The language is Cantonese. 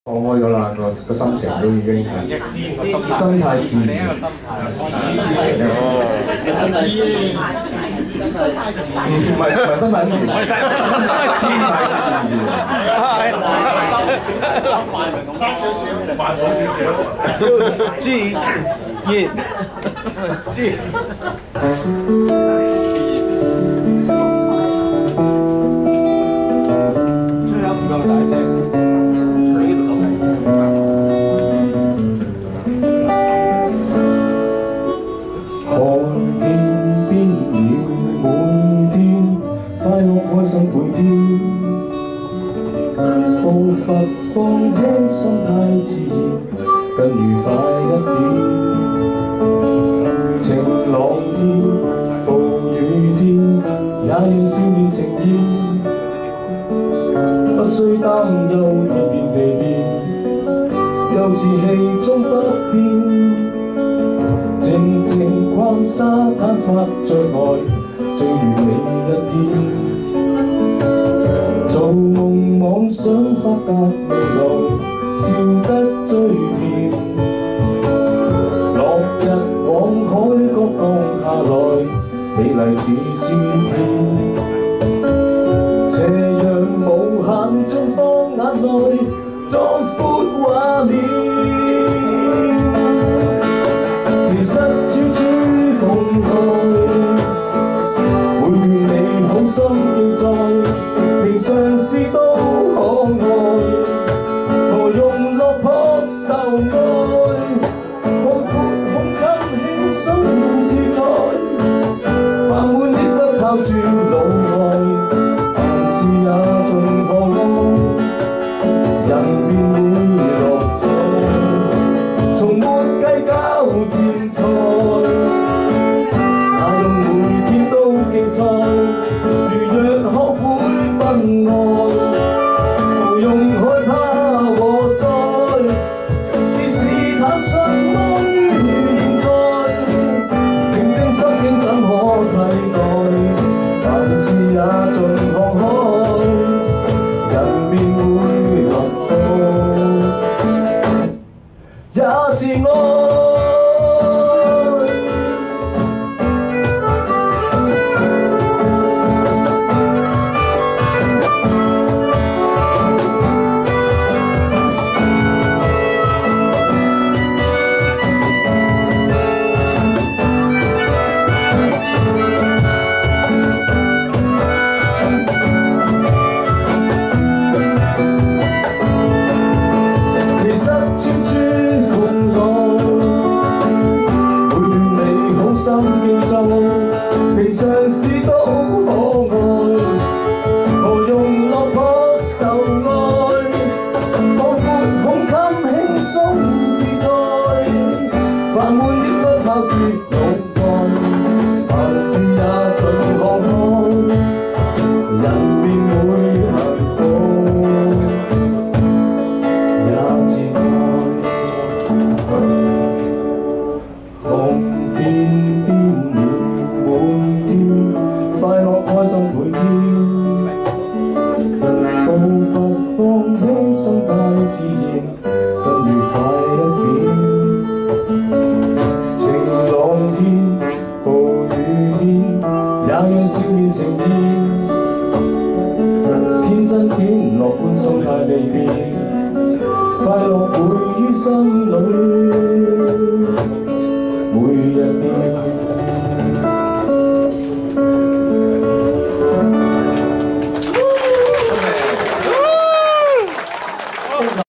放開咗啦，個心情都已經係心態自然。唔係心態自然，心態自最後唔夠大聲。 開心倍添，步伐放輕，心態自然，更愉快一點。晴朗天，暴雨天，也讓笑面呈現，不需擔憂天變地變，幼稚氣終不變。靜靜逛沙灘，發着愛，最完美一天。 做夢妄想發達未來，笑得最甜。落日往海角降下來，美麗似雪片。斜陽無限盡放眼內，壯闊畫面。其實處處奉愛，每段美好心記載。 平常事都可愛，何用落魄受愛？擴闊胸襟輕鬆自在，煩悶的不拋諸腦外，凡事也盡可愛，人便會樂在，從沒計較錢財，哪用每天都競賽？如若學會。 愛，無用害怕和災，事事坦率安於現在，平靜心境怎可替代？凡事也盡看開，人便會樂到，也自愛。 平常事都可愛，何用落魄受愛？擴闊胸襟輕鬆自在，煩悶的不拋諸腦外，凡事也盡看開，人便會幸福，也自愛。紅天邊了。 快樂開心倍添，步伐放輕，心態自然，更愉快一點。晴朗天，暴雨天，也讓笑面呈現。天真點，樂觀心態未變，快樂會於心裏。